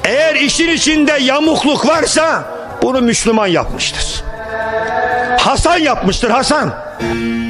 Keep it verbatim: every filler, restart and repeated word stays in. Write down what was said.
Eğer işin içinde yamukluk varsa bunu Müslüman yapmıştır. Hasan yapmıştır, Hasan.